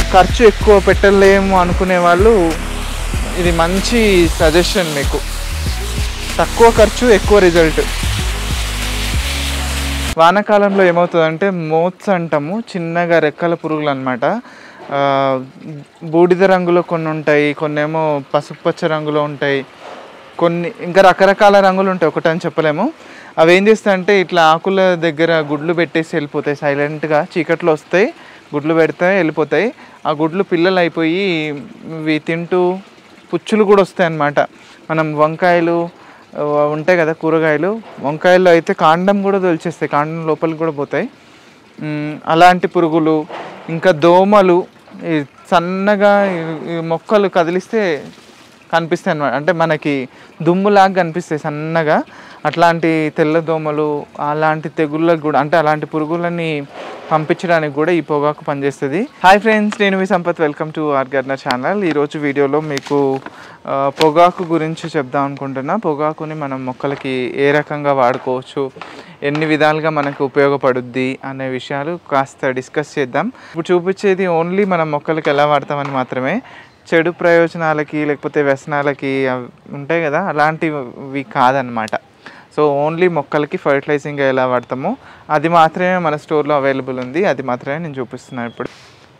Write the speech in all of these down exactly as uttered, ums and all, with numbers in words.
ఖర్చు ఎక్కువ పెట్టలేము అనుకునే వాళ్ళు ఇది మంచి సజెషన్ మీకు. తక్కువ ఖర్చు ఎక్కువ రిజల్ట్. వానాకాలంలో ఏమవుతుందంటే మోత్స్ అంటాము, చిన్నగా రెక్కల పురుగులు అనమాట. బూడిద రంగులో కొన్ని ఉంటాయి, కొన్ని ఏమో పసుపు పచ్చ రంగులో ఉంటాయి, కొన్ని ఇంకా రకరకాల రంగులు ఉంటాయి, ఒకటని చెప్పలేము. అవి ఏం చేస్తాయంటే ఇట్లా ఆకుల దగ్గర గుడ్లు పెట్టేసి వెళ్ళిపోతాయి. సైలెంట్గా చీకట్లో వస్తాయి, గుడ్లు పెడతాయి, వెళ్ళిపోతాయి. ఆ గుడ్లు పిల్లలు అయిపోయి ఇవి తింటూ పుచ్చులు కూడా వస్తాయి అన్నమాట. మనం వంకాయలు ఉంటాయి కదా, కూరగాయలు, వంకాయల్లో అయితే కాండం కూడా తొలిచేస్తాయి, కాండం లోపలికి కూడా పోతాయి. అలాంటి పురుగులు, ఇంకా దోమలు, ఈ సన్నగా మొక్కలు కదిలిస్తే కనిపిస్తాయి అన్నమాట. అంటే మనకి దుమ్ములాగా కనిపిస్తాయి సన్నగా. అట్లాంటి తెల్ల దోమలు, అలాంటి తెగుళ్ళకు కూడా, అంటే అలాంటి పురుగులని పంపించడానికి కూడా ఈ పొగాకు పనిచేస్తుంది. హాయ్ ఫ్రెండ్స్, నేను మీ Sampath. Welcome to our gardener channel. ఈరోజు వీడియోలో మీకు పొగాకు గురించి చెప్దాం అనుకుంటున్నా. పొగాకుని మనం మొక్కలకి ఏ రకంగా వాడుకోవచ్చు, ఎన్ని విధాలుగా మనకు ఉపయోగపడుద్ది అనే విషయాలు కాస్త డిస్కస్ చేద్దాం. ఇప్పుడు చూపించేది ఓన్లీ మనం మొక్కలకి ఎలా వాడతామని మాత్రమే. చెడు ప్రయోజనాలకి లేకపోతే వ్యసనాలకి ఉంటాయి కదా, అలాంటివి కాదనమాట. సో ఓన్లీ మొక్కలకి ఫర్టిలైజింగ్గా ఎలా వాడతామో అది మాత్రమే మన స్టోర్లో అవైలబుల్ ఉంది. అది మాత్రమే నేను చూపిస్తున్నాను ఇప్పుడు.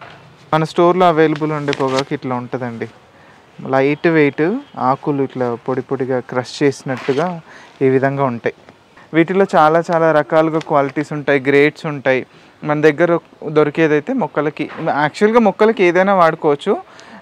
మన స్టోర్లో అవైలబుల్ ఉండే పొగాకు ఇట్లా ఉంటుందండి. లైట్ వెయిట్ ఆకులు ఇట్లా పొడి పొడిగా క్రష్ చేసినట్టుగా ఈ విధంగా ఉంటాయి. వీటిలో చాలా చాలా రకాలుగా క్వాలిటీస్ ఉంటాయి, గ్రేడ్స్ ఉంటాయి. మన దగ్గర దొరికేదైతే మొక్కలకి, యాక్చువల్గా మొక్కలకి ఏదైనా వాడుకోవచ్చు.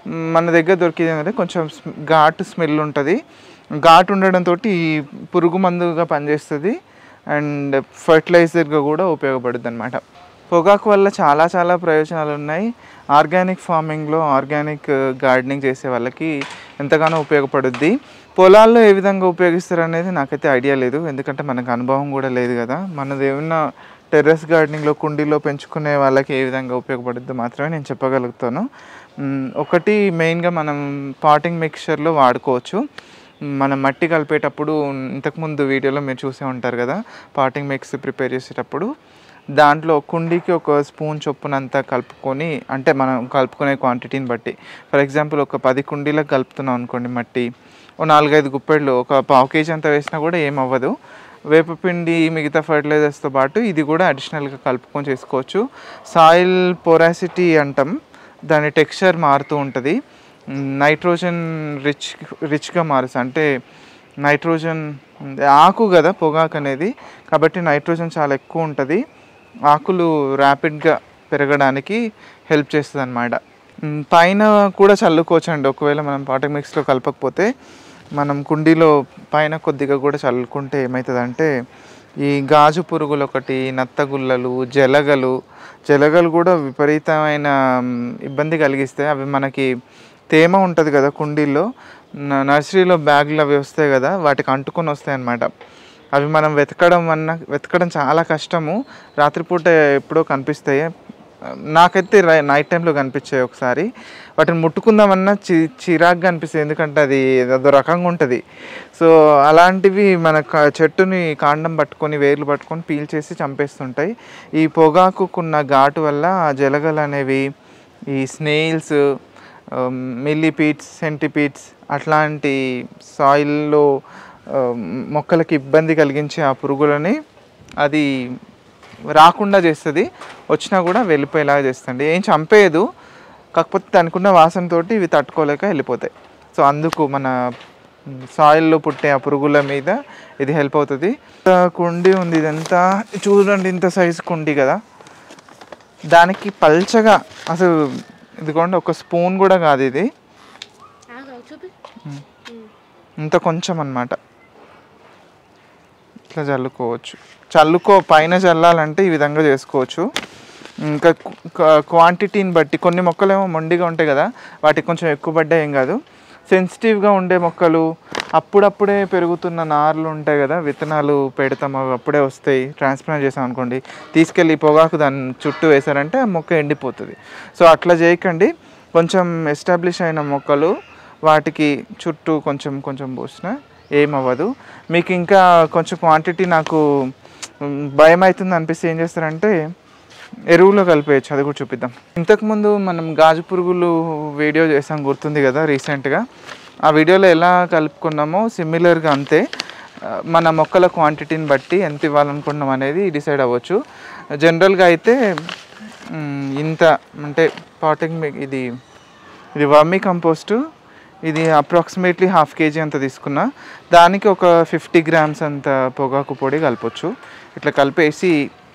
మన దగ్గర దొరికేది ఏంటంటే కొంచెం ఘాటు స్మెల్ ఉంటుంది. ఘాటు ఉండడంతో ఈ పురుగు మందుగా పనిచేస్తుంది అండ్ ఫర్టిలైజర్గా కూడా ఉపయోగపడుతుంది అనమాట. పొగాకు వల్ల చాలా చాలా ప్రయోజనాలు ఉన్నాయి. ఆర్గానిక్ ఫార్మింగ్లో, ఆర్గానిక్ గార్డెనింగ్ చేసే వాళ్ళకి ఎంతగానో ఉపయోగపడుద్ది. పొలాల్లో ఏ విధంగా ఉపయోగిస్తారు అనేది నాకైతే ఐడియా లేదు, ఎందుకంటే మనకు అనుభవం కూడా లేదు కదా. మనది ఏమన్నా టెర్రస్ గార్డెనింగ్లో, కుండీలో పెంచుకునే వాళ్ళకి ఏ విధంగా ఉపయోగపడుద్దో మాత్రమే నేను చెప్పగలుగుతాను. ఒకటి మెయిన్గా మనం పాటింగ్ మిక్చర్లో వాడుకోవచ్చు. మనం మట్టి కలిపేటప్పుడు ఇంతకుముందు వీడియోలో మీరు చూసే ఉంటారు కదా, పాటింగ్ మిక్స్ ప్రిపేర్ చేసేటప్పుడు దాంట్లో కుండీకి ఒక స్పూన్ చొప్పునంతా కలుపుకొని, అంటే మనం కలుపుకునే క్వాంటిటీని బట్టి, ఫర్ ఎగ్జాంపుల్ ఒక పది కుండీలకు కలుపుతున్నాం అనుకోండి మట్టి, ఓ నాలుగైదు గుప్పెళ్ళు ఒక పావు కేజీ అంతా వేసినా కూడా ఏమవ్వదు. వేపపిండి, మిగతా ఫర్టిలైజర్స్తో పాటు ఇది కూడా అడిషనల్గా కలుపుకొని చేసుకోవచ్చు. సాయిల్ పొరాసిటీ అంటాం, దాని టెక్స్చర్ మారుతూ ఉంటుంది. నైట్రోజన్ రిచ్ రిచ్గా మారుస్తుంది. అంటే నైట్రోజన్, ఆకు కదా పొగాకు అనేది, కాబట్టి నైట్రోజన్ చాలా ఎక్కువ ఉంటుంది. ఆకులు ర్యాపిడ్గా పెరగడానికి హెల్ప్ చేస్తుంది అన్నమాట. పైన కూడా చల్లుకోవచ్చు అండి. ఒకవేళ మనం పాటింగ్ మిక్స్లో కలపకపోతే మనం కుండీలో పైన కొద్దిగా కూడా చల్లుకుంటే ఏమవుతుందంటే ఈ గాజు పురుగులు ఒకటి, నత్తగుల్లలు, జలగలు జలగలు కూడా విపరీతమైన ఇబ్బంది కలిగిస్తాయి. అవి మనకి తేమ ఉంటుంది కదా కుండీల్లో, నర్సరీలో బ్యాగులు అవి వస్తాయి కదా, వాటికి అంటుకొని వస్తాయి అన్నమాట. అవి మనం వెతకడం అన్న వెతకడం చాలా కష్టము. రాత్రిపూట ఎప్పుడో కనిపిస్తాయి, నాకైతే నైట్ టైంలో కనిపించాయి. ఒకసారి వాటిని ముట్టుకుందామన్నా చి చిరాగ్గా అనిపిస్తాయి, ఎందుకంటే అది అదో రకంగా ఉంటుంది. సో అలాంటివి మన చెట్టుని కాండం పట్టుకొని, వేర్లు పట్టుకొని పీల్చేసి చంపేస్తుంటాయి. ఈ పొగాకుకున్న ఘాటు వల్ల ఆ జలగలు అనేవి, ఈ స్నేయిల్స్, మిల్లీపీడ్స్, సెంటిపీడ్స్ అట్లాంటి సాయిల్లో మొక్కలకి ఇబ్బంది కలిగించే ఆ పురుగులని అది రాకుండా చేస్తుంది. వచ్చినా కూడా వెళ్ళిపోయేలాగా చేస్తుంది. ఏం చంపేయదు, కాకపోతే దానికున్న వాసనతోటి ఇవి తట్టుకోలేక వెళ్ళిపోతాయి. సో అందుకు మన సాయిల్లో పుట్టే ఆ పురుగుల మీద ఇది హెల్ప్ అవుతుంది. కుండీ ఉంది, ఇదంతా చూడండి, ఇంత సైజు కుండీ కదా, దానికి పల్చగా అసలు ఇదిగోండి ఒక స్పూన్ కూడా కాదు, ఇది ఇంత కొంచెం అన్నమాట. ఇట్లా చల్లుకోవచ్చు. చల్లుకో పైన చల్లాలంటే ఈ విధంగా చేసుకోవచ్చు. ఇంకా క్వాంటిటీని బట్టి, కొన్ని మొక్కలేమో మొండిగా ఉంటాయి కదా, వాటికి కొంచెం ఎక్కువ పడ్డా ఏం కాదు. సెన్సిటివ్గా ఉండే మొక్కలు, అప్పుడప్పుడే పెరుగుతున్న నార్లు ఉంటాయి కదా, విత్తనాలు పెడతాం, అవి అప్పుడే వస్తాయి, ట్రాన్స్ప్లాంట్ చేసాం అనుకోండి, తీసుకెళ్ళి పొగాకు దాని చుట్టూ వేసారంటే ఆ మొక్క ఎండిపోతుంది. సో అట్లా చేయకండి. కొంచెం ఎస్టాబ్లిష్ అయిన మొక్కలు వాటికి చుట్టూ కొంచెం కొంచెం పోసినా ఏమవ్వదు. మీకు ఇంకా కొంచెం క్వాంటిటీ నాకు భయం అవుతుంది అనిపిస్తే ఏం చేస్తారంటే ఎరువులో కలిపేయచ్చు, అది కూడా చూపిద్దాం. ఇంతకుముందు మనం గాజు పురుగులు వీడియో చేసాం గుర్తుంది కదా రీసెంట్గా. ఆ వీడియోలో ఎలా కలుపుకున్నామో సిమిలర్గా అంతే. మన మొక్కల క్వాంటిటీని బట్టి ఎంత ఇవ్వాలనుకున్నాం అనేది డిసైడ్ అవ్వచ్చు. జనరల్గా అయితే ఇంత అంటే పాటింగ్ ఇది ఇది వర్మీ కంపోస్టు, ఇది అప్రాక్సిమేట్లీ హాఫ్ కేజీ అంత తీసుకున్నా. దానికి ఒక ఫిఫ్టీ గ్రామ్స్ అంత పొగాకు పొడి కలపచ్చు. ఇట్లా కలిపేసి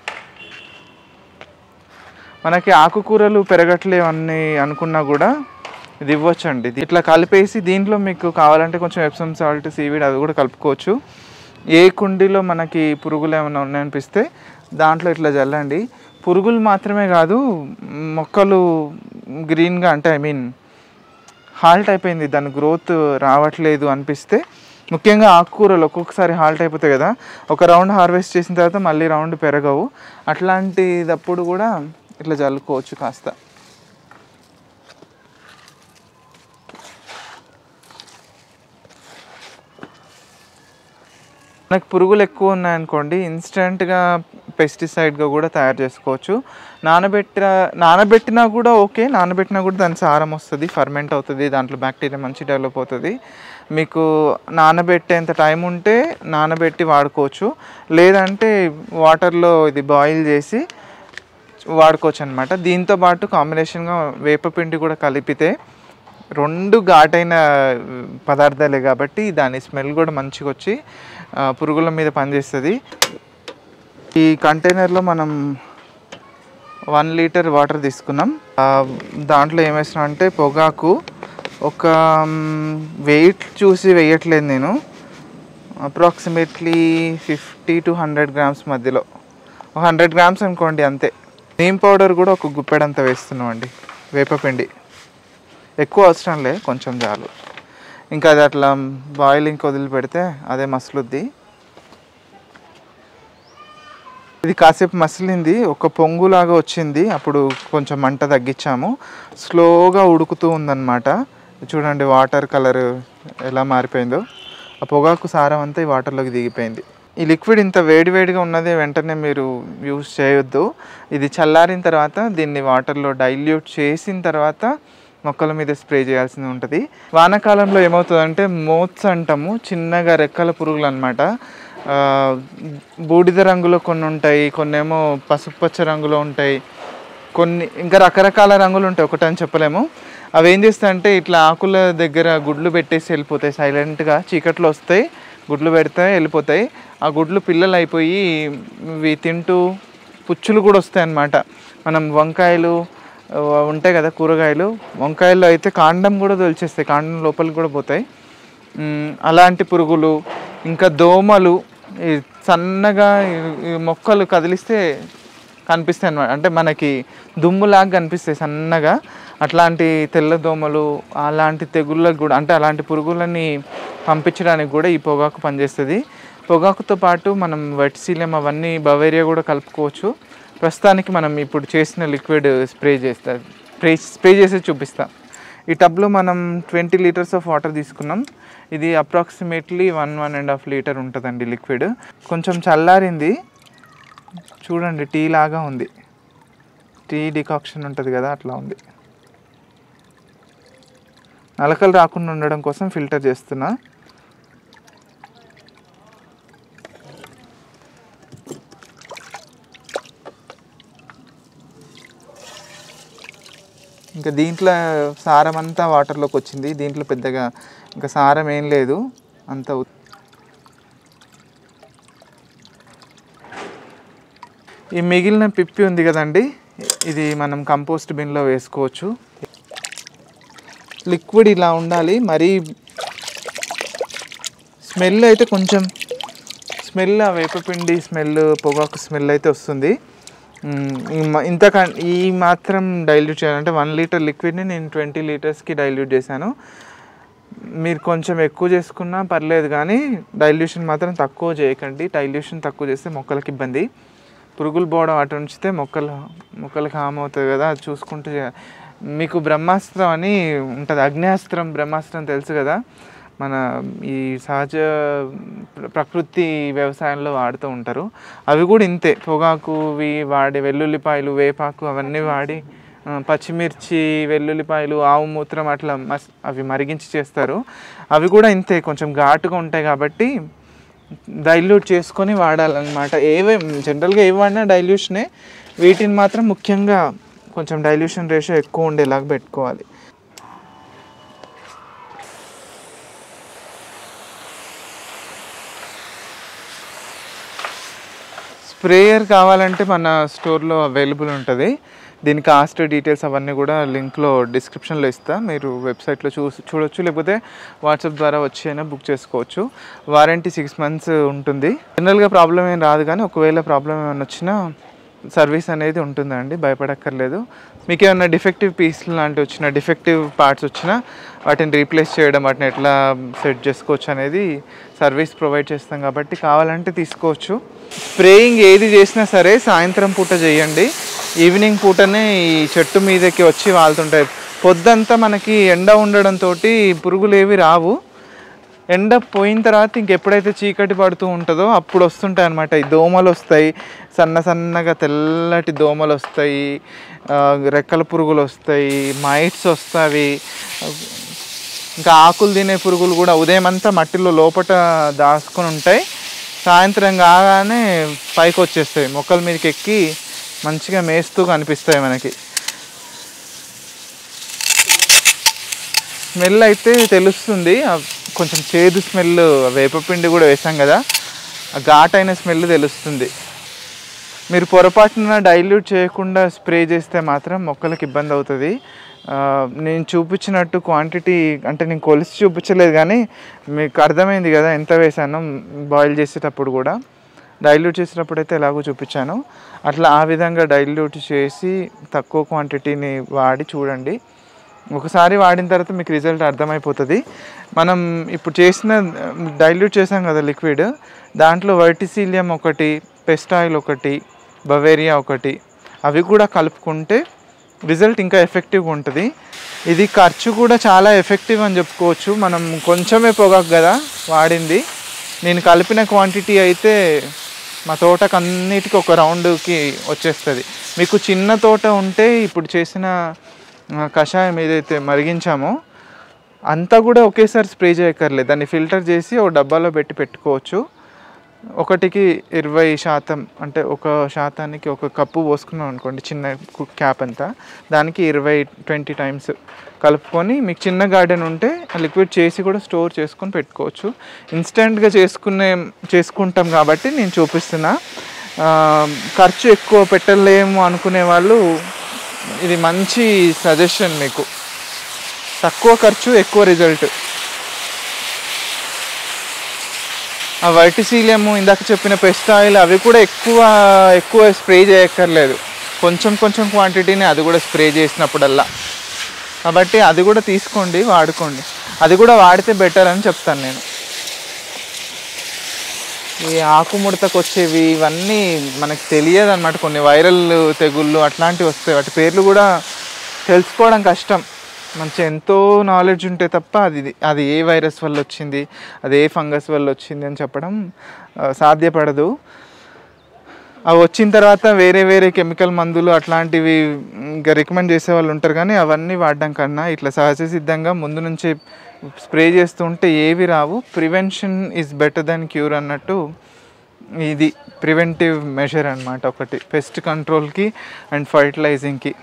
మనకి ఆకుకూరలు పెరగట్లేవన్నీ అనుకున్నా కూడా ఇది ఇవ్వచ్చండి. ఇట్లా కలిపేసి దీంట్లో మీకు కావాలంటే కొంచెం ఎప్సమ్ సాల్ట్, సీవీడ్ అది కూడా కలుపుకోవచ్చు. ఏ కుండీలో మనకి పురుగులు ఏమైనా ఉన్నాయనిపిస్తే దాంట్లో ఇట్లా చల్లండి. పురుగులు మాత్రమే కాదు, మొక్కలు గ్రీన్గా అంటే ఐ మీన్ హాల్ట్ అయిపోయింది, దాని గ్రోత్ రావట్లేదు అనిపిస్తే, ముఖ్యంగా ఆకుకూరలు ఒక్కొక్కసారి హాల్ట్ అయిపోతాయి కదా, ఒక రౌండ్ హార్వెస్ట్ చేసిన తర్వాత మళ్ళీ రౌండ్ పెరగవు. అట్లాంటిదప్పుడు కూడా ఇట్లా చల్లుకోవచ్చు కాస్త. మనకు పురుగులు ఎక్కువ ఉన్నాయనుకోండి, ఇన్స్టెంట్గా పెస్టిసైడ్గా కూడా తయారు చేసుకోవచ్చు. నానబెట్టిన నానబెట్టినా కూడా ఓకే, నానబెట్టినా కూడా దాని సారం వస్తుంది, ఫర్మెంట్ అవుతుంది, దాంట్లో బ్యాక్టీరియా మంచి డెవలప్ అవుతుంది. మీకు నానబెట్టేంత టైం ఉంటే నానబెట్టి వాడుకోవచ్చు, లేదంటే వాటర్లో ఇది బాయిల్ చేసి వాడుకోవచ్చు అనమాట. దీంతో పాటు కాంబినేషన్గా వేపపిండి కూడా కలిపితే, రెండు ఘాటైన పదార్థాలే కాబట్టి దాని స్మెల్ కూడా మంచిగా వచ్చి పురుగుల మీద పనిచేస్తుంది. ఈ కంటైనర్లో మనం వన్ లీటర్ వాటర్ తీసుకున్నాం. దాంట్లో ఏం వేసినా అంటే పొగాకు, ఒక వెయిట్ చూసి వేయట్లేదు నేను, approximately fifty to hundred grams మధ్యలో, హండ్రెడ్ గ్రామ్స్ అనుకోండి అంతే. నీమ్ పౌడర్ కూడా ఒక గుప్పెడంతా వేస్తున్నాం అండి, వేపపిండి ఎక్కువ అవసరం లే, కొంచెం చాలు. ఇంకా అది అట్లా బాయిలింగ్ వదిలి పెడితే అదే మసలుద్ది. ఇది కాసేపు మసిలింది, ఒక పొంగులాగా వచ్చింది, అప్పుడు కొంచెం మంట తగ్గించాము. స్లోగా ఉడుకుతూ ఉందన్నమాట. చూడండి వాటర్ కలర్ ఎలా మారిపోయిందో, ఆ పొగాకు సారం అంతా ఈ వాటర్లోకి దిగిపోయింది. ఈ లిక్విడ్ ఇంత వేడివేడిగా ఉన్నది వెంటనే మీరు యూజ్ చేయొద్దు. ఇది చల్లారిన తర్వాత దీన్ని వాటర్లో డైల్యూట్ చేసిన తర్వాత మొక్కల మీద స్ప్రే చేయాల్సి ఉంటుంది. వానాకాలంలో ఏమవుతుందంటే మోత్స్ అంటాము, చిన్నగా రెక్కల పురుగులు అనమాట. బూడిద రంగులో కొన్ని ఉంటాయి, కొన్ని ఏమో పసుపు పచ్చ రంగులో ఉంటాయి, కొన్ని ఇంకా రకరకాల రంగులు ఉంటాయి, ఒకటని చెప్పలేము. అవి ఏం చేస్తాయంటే ఇట్లా ఆకుల దగ్గర గుడ్లు పెట్టేసి వెళ్ళిపోతాయి, సైలెంట్గా చీకట్లో వస్తాయి, గుడ్లు పెడతాయి వెళ్ళిపోతాయి. ఆ గుడ్లు పిల్లలు అయిపోయి ఇవి తింటూ పుచ్చులు కూడా వస్తాయి అన్నమాట. మనం వంకాయలు ఉంటాయి కదా కూరగాయలు, వంకాయల్లో అయితే కాండం కూడా తొలిచేస్తాయి, కాండం లోపలికి కూడా పోతాయి. అలాంటి పురుగులు, ఇంకా దోమలు సన్నగా మొక్కలు కదిలిస్తే కనిపిస్తాయి అన్నమాట, అంటే మనకి దుమ్ములాగా కనిపిస్తాయి సన్నగా. అట్లాంటి తెల్ల దోమలు, అలాంటి తెగుళ్ళకు కూడా, అంటే అలాంటి పురుగులని పంపించడానికి కూడా ఈ పొగాకు పనిచేస్తుంది. పొగాకుతో పాటు మనం వెట్సీలియం అవన్నీ బవేరియా కూడా కలుపుకోవచ్చు. ప్రస్తుతానికి మనం ఇప్పుడు చేసిన లిక్విడ్ స్ప్రే చేస్తా స్ప్రే స్ప్రే చేసి చూపిస్తాం. ఈ టబ్లో మనం ట్వంటీ లీటర్స్ ఆఫ్ వాటర్ తీసుకున్నాం. ఇది approximately one one and half litre ఉంటుందండి లిక్విడ్. కొంచెం చల్లారింది, చూడండి టీ లాగా ఉంది, టీ డికాక్షన్ ఉంటుంది కదా అట్లా ఉంది. నలకలు రాకుండా ఉండడం కోసం ఫిల్టర్ చేస్తున్నా. ఇంకా దీంట్లో సారం అంతా వాటర్లోకి వచ్చింది, దీంట్లో పెద్దగా ఇంకా సారం ఏం లేదు అంత. ఈ మిగిలిన పిప్పి ఉంది కదండి, ఇది మనం కంపోస్ట్ బిన్లో వేసుకోవచ్చు. లిక్విడ్ ఇలా ఉండాలి. మరీ స్మెల్ అయితే కొంచెం స్మెల్, ఆ వేపపిండి స్మెల్, పొగాకు స్మెల్ అయితే వస్తుంది. ఇంత ఈ మాత్రం డైల్యూట్ చేయాలంటే వన్ లీటర్ లిక్విడ్ని నేను ట్వంటీ లీటర్స్కి డైల్యూట్ చేశాను. మీరు కొంచెం ఎక్కువ చేసుకున్నా పర్లేదు, కానీ డైల్యూషన్ మాత్రం తక్కువ చేయకండి. డైల్యూషన్ తక్కువ చేస్తే మొక్కలకి ఇబ్బంది, పురుగులు పోవడం అటు ఉంచితే మొక్కలు మొక్కలకి హామ్ అవుతుంది కదా, అది చూసుకుంటూ. మీకు బ్రహ్మాస్త్రం అని ఉంటుంది, అగ్నేయాస్త్రం బ్రహ్మాస్త్రం తెలుసు కదా, మన ఈ సహజ ప్రకృతి వ్యవసాయంలో వాడుతూ ఉంటారు. అవి కూడా ఇంతే, పొగాకువి వాడే వెల్లుల్లిపాయలు, వేపాకు అవన్నీ వాడి పచ్చిమిర్చి, వెల్లుల్లిపాయలు, ఆవు మూత్రం అట్లా మస్ అవి మరిగించి చేస్తారు. అవి కూడా ఇంతే, కొంచెం ఘాటుగా ఉంటాయి కాబట్టి డైల్యూట్ చేసుకొని వాడాలన్నమాట. ఏవే జనరల్గా ఏవి వాడినా డైల్యూషనే, వీటిని మాత్రం ముఖ్యంగా కొంచెం డైల్యూషన్ రేషియో ఎక్కువ ఉండేలాగా పెట్టుకోవాలి. స్ప్రేయర్ కావాలంటే మన స్టోర్లో అవైలబుల్ ఉంటుంది. దీని కాస్ట్ డీటెయిల్స్ అవన్నీ కూడా లింక్లో డిస్క్రిప్షన్లో ఇస్తా, మీరు వెబ్సైట్లో చూ చూడొచ్చు లేకపోతే వాట్సాప్ ద్వారా వచ్చి అయినా బుక్ చేసుకోవచ్చు. వారంటీ సిక్స్ మంత్స్ ఉంటుంది. జనరల్గా ప్రాబ్లం ఏం రాదు, కానీ ఒకవేళ ప్రాబ్లం ఏమైనా వచ్చినా సర్వీస్ అనేది ఉంటుందండి, భయపడక్కర్లేదు. మీకు ఏమైనా డిఫెక్టివ్ పీస్లు లాంటివి వచ్చినా, డిఫెక్టివ్ పార్ట్స్ వచ్చినా వాటిని రీప్లేస్ చేయడం, వాటిని ఎట్లా సెట్ చేసుకోవచ్చు అనేది సర్వీస్ ప్రొవైడ్ చేస్తాం కాబట్టి కావాలంటే తీసుకోవచ్చు. స్ప్రేయింగ్ ఏది చేసినా సరే సాయంత్రం పూట చేయండి. ఈవినింగ్ పూటనే ఈ చెట్టు మీదకి వచ్చి వాళ్తుంటాయి. పొద్దంతా మనకి ఎండ ఉండడంతో పురుగులు ఏవి రావు. ఎండ పోయిన తర్వాత ఇంకెప్పుడైతే చీకటి పడుతూ ఉంటుందో అప్పుడు వస్తుంటాయి అన్నమాట. ఈ దోమలు వస్తాయి, సన్న సన్నగా తెల్లటి దోమలు వస్తాయి, రెక్కల పురుగులు వస్తాయి, మైట్స్ వస్తాయి. ఇంకా ఆకులు తినే పురుగులు కూడా ఉదయం అంతా మట్టిలో లోపట దాచుకొని ఉంటాయి, సాయంత్రం కాగానే పైకి వచ్చేస్తాయి, మొక్కల మీదకి ఎక్కి మంచిగా మేస్తూ కనిపిస్తాయి మనకి. స్మెల్ అయితే తెలుస్తుంది, కొంచెం చేదు స్మెల్, వేపపిండి కూడా వేసాం కదా, ఆ ఘాటైన స్మెల్ తెలుస్తుంది. మీరు పొరపాటున డైల్యూట్ చేయకుండా స్ప్రే చేస్తే మాత్రం మొక్కలకు ఇబ్బంది అవుతుంది. నేను చూపించినట్టు క్వాంటిటీ అంటే నేను కొలిసి చూపించలేదు, కానీ మీకు అర్థమైంది కదా ఎంత వేసానో. బాయిల్ చేసేటప్పుడు కూడా డైల్యూట్ చేసేటప్పుడు అయితే ఎలాగో చూపించాను, అట్లా ఆ విధంగా డైల్యూట్ చేసి తక్కువ క్వాంటిటీని వాడి చూడండి. ఒకసారి వాడిన తర్వాత మీకు రిజల్ట్ అర్థమైపోతుంది. మనం ఇప్పుడు చేసిన డైల్యూట్ చేసాం కదా లిక్విడ్, దాంట్లో వర్టిసిలియం ఒకటి, పెస్ట్ ఆయిల్ ఒకటి, బవేరియా ఒకటి, అవి కూడా కలుపుకుంటే రిజల్ట్ ఇంకా ఎఫెక్టివ్గా ఉంటుంది. ఇది ఖర్చు కూడా చాలా ఎఫెక్టివ్ అని చెప్పుకోవచ్చు. మనం కొంచెమే పొగాకు కదా వాడింది, నేను కలిపిన క్వాంటిటీ అయితే మా తోటకు అన్నిటికీ ఒక రౌండ్కి వచ్చేస్తుంది. మీకు చిన్న తోట ఉంటే ఇప్పుడు చేసిన కషాయం ఏదైతే మరిగించామో అంతా కూడా ఒకేసారి స్ప్రే చేయక్కర్లేదు, దాన్ని ఫిల్టర్ చేసి ఒక డబ్బాలో పెట్టి పెట్టుకోవచ్చు. ఒకటికి ఇరవై శాతం అంటే ఒక శాతానికి ఒక కప్పు పోసుకున్నాం అనుకోండి, చిన్న క్యాప్ అంతా, దానికి ఇరవై ట్వంటీ టైమ్స్ కలుపుకొని, మీకు చిన్న గార్డెన్ ఉంటే లిక్విడ్ చేసి కూడా స్టోర్ చేసుకొని పెట్టుకోవచ్చు. ఇన్స్టెంట్గా చేసుకునే చేసుకుంటాం కాబట్టి నేను చూపిస్తున్నా. ఖర్చు ఎక్కువ పెట్టలేము అనుకునే వాళ్ళు ఇది మంచి సజెషన్, మీకు తక్కువ ఖర్చు ఎక్కువ రిజల్ట్. ఆ వర్టిసిలియము, ఇందాక చెప్పిన పెస్ట్ ఆయిల్, అవి కూడా ఎక్కువ ఎక్కువ స్ప్రే చేయక్కర్లేదు, కొంచెం కొంచెం క్వాంటిటీని అది కూడా స్ప్రే చేసినప్పుడల్లా. కాబట్టి అది కూడా తీసుకోండి, వాడుకోండి. అది కూడా వాడితే బెటర్ అని చెప్తాను నేను. ఈ ఆకుముడతకు వచ్చేవి ఇవన్నీ మనకు తెలియదు అన్నమాట, కొన్ని వైరల్ తెగుళ్ళు అట్లాంటివి వస్తాయి, వాటి పేర్లు కూడా తెలుసుకోవడం కష్టం. మంచి ఎంతో నాలెడ్జ్ ఉంటే తప్ప అది అది ఏ వైరస్ వల్ల వచ్చింది, అది ఏ ఫంగస్ వల్ల వచ్చింది అని చెప్పడం సాధ్యపడదు. అవి వచ్చిన తర్వాత వేరే వేరే కెమికల్ మందులు అట్లాంటివి ఇంకా రికమెండ్ చేసే వాళ్ళు ఉంటారు, కానీ అవన్నీ వాడడం కన్నా ఇట్లా సహజ సిద్ధంగా ముందు నుంచి స్ప్రే చేస్తుంటే ఏవి రావు. Prevention is better than cure అన్నట్టు ఇది ప్రివెంటివ్ మెజర్ అన్నమాట ఒకటి, పెస్ట్ కంట్రోల్కి అండ్ ఫర్టిలైజింగ్కి.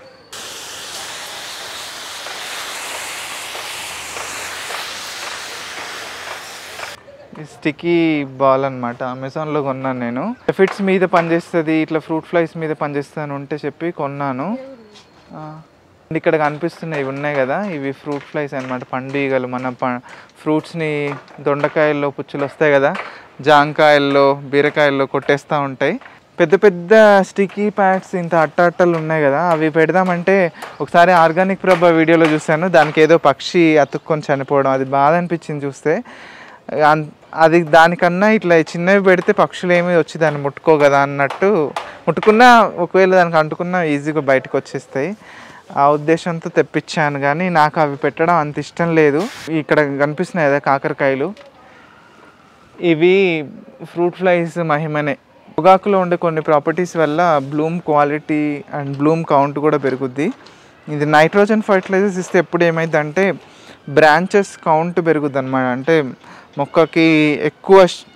స్టిక్కీ బాల్ అనమాట, అమెజాన్లో కొన్నాను నేను. ఎఫిడ్స్ మీద పనిచేస్తుంది, ఇట్లా ఫ్రూట్ ఫ్లైస్ మీద పనిచేస్తాను ఉంటే చెప్పి కొన్నాను. ఇక్కడ కనిపిస్తున్నాయి, ఇవి ఉన్నాయి కదా, ఇవి ఫ్రూట్ ఫ్లైస్ అనమాట, పండుగలు. మన ప ఫ్రూట్స్ని దొండకాయల్లో పుచ్చులు వస్తాయి కదా, జాంకాయల్లో బీరకాయల్లో కొట్టేస్తూ ఉంటాయి. పెద్ద పెద్ద స్టిక్కీ ప్యాడ్స్ ఇంత అట్ట అట్టలు ఉన్నాయి కదా, అవి పెడదామంటే ఒకసారి ఆర్గానిక్ ప్రభా వీడియోలో చూశాను, దానికి ఏదో పక్షి అతుక్కొని చనిపోవడం, అది బాధ అనిపించింది చూస్తే. అది దానికన్నా ఇట్లా చిన్నవి పెడితే పక్షులు ఏమి వచ్చి దాన్ని ముట్టుకో కదా అన్నట్టు, ముట్టుకున్నా ఒకవేళ దానికి అంటుకున్నా ఈజీగా బయటకు వచ్చేస్తాయి. ఆ ఉద్దేశంతో తెప్పించాను, కానీ నాకు అవి పెట్టడం అంత ఇష్టం లేదు. ఇక్కడ కనిపిస్తున్నాయి కదా కాకరకాయలు, ఇవి ఫ్రూట్ ఫ్లైస్ మహిమనే. పొగాకులో ఉండే కొన్ని ప్రాపర్టీస్ వల్ల bloom quality and bloom count కూడా పెరుగుద్ది. ఇది నైట్రోజన్ ఫర్టిలైజర్స్ ఇస్తే ఎప్పుడు ఏమైందంటే బ్రాంచెస్ కౌంట్ పెరుగుద్ది అనమాట. అంటే మొక్కకి ఎక్కువ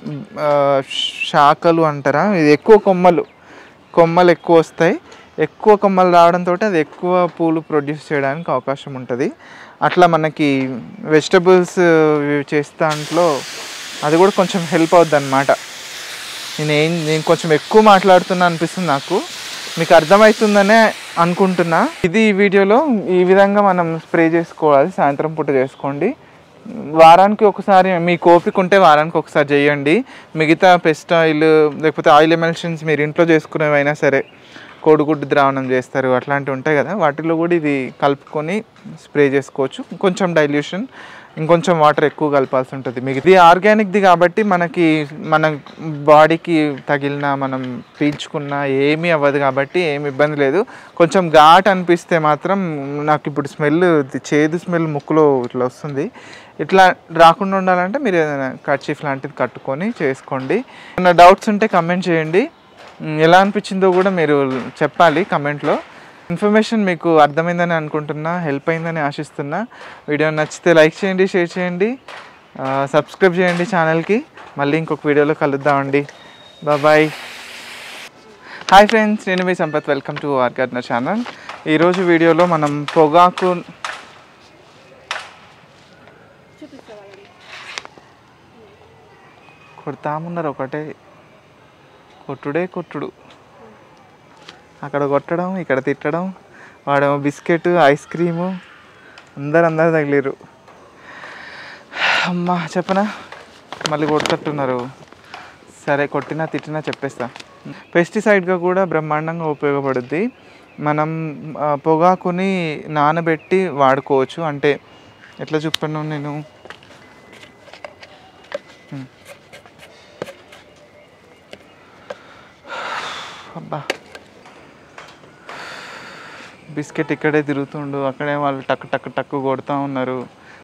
శాఖలు అంటారా, ఇది ఎక్కువ కొమ్మలు కొమ్మలు ఎక్కువ వస్తాయి. ఎక్కువ కొమ్మలు రావడంతో అది ఎక్కువ పూలు ప్రొడ్యూస్ చేయడానికి అవకాశం ఉంటుంది. అట్లా మనకి వెజిటబుల్స్ చేసే దాంట్లో అది కూడా కొంచెం హెల్ప్ అవుద్ది అనమాట. నేను ఏం నేను కొంచెం ఎక్కువ మాట్లాడుతున్నా అనిపిస్తుంది నాకు, మీకు అర్థమవుతుందనే అనుకుంటున్నా. ఇది ఈ వీడియోలో ఈ విధంగా మనం స్ప్రే చేసుకోవాలి, సాయంత్రం పూట చేసుకోండి. వారానికి ఒకసారి మీకు ఓపిక ఉంటే వారానికి ఒకసారి చేయండి. మిగతా పెస్ట్ ఆయిల్ లేకపోతే ఆయిల్ ఎమల్షన్స్ మీరు ఇంట్లో చేసుకునేవైనా సరే, కోడిగుడ్డు ద్రావణం చేస్తారు అట్లాంటివి ఉంటాయి కదా, వాటిలో కూడా ఇది కలుపుకొని స్ప్రే చేసుకోవచ్చు. కొంచెం డైల్యూషన్, ఇంకొంచెం వాటర్ ఎక్కువ కలపాల్సి ఉంటుంది. మీకు ఇది ఆర్గానిక్ది కాబట్టి మనకి మన బాడీకి తగిలిన మనం పీల్చుకున్నా ఏమీ అవ్వదు కాబట్టి ఏమి ఇబ్బంది లేదు. కొంచెం ఘాట్ అనిపిస్తే మాత్రం, నాకు ఇప్పుడు స్మెల్ చేదు స్మెల్ ముక్కులో ఇట్లా వస్తుంది, ఇట్లా రాకుండా ఉండాలంటే మీరు ఏదైనా కర్చీఫ్ లాంటిది కట్టుకొని చేసుకోండి. ఏమైనా డౌట్స్ ఉంటే కమెంట్ చేయండి, ఎలా అనిపించిందో కూడా మీరు చెప్పాలి కమెంట్లో. ఇన్ఫర్మేషన్ మీకు అర్థమైందని అనుకుంటున్నా, హెల్ప్ అయిందని ఆశిస్తున్నా. వీడియో నచ్చితే లైక్ చేయండి, షేర్ చేయండి, సబ్స్క్రైబ్ చేయండి ఛానల్కి. మళ్ళీ ఇంకొక వీడియోలో కలుద్దామండి. బాయ్. హాయ్ ఫ్రెండ్స్, నేను మీ Sampath, welcome to our gardener channel. ఈరోజు వీడియోలో మనం పొగాకు కొడతామున్నారు, ఒకటే కొట్టుడే కొట్టుడు, అక్కడ కొట్టడం ఇక్కడ తిట్టడం, వాడేమో బిస్కెట్ ఐస్ క్రీము, అందరు అందరు తగిలేరు. అమ్మా చెప్పనా, మళ్ళీ కొడుతట్టున్నారు. సరే కొట్టినా తిట్టినా చెప్పేస్తా. పెస్టిసైడ్గా కూడా బ్రహ్మాండంగా ఉపయోగపడుద్ది. మనం పొగాకుని నానబెట్టి వాడుకోవచ్చు. అంటే ఎట్లా చెప్పాను నేను, అబ్బా బిస్కెట్ ఇక్కడే తిరుగుతుండు, అక్కడే వాళ్ళు టక్ టక్ టక్ కొడుతూ ఉన్నారు.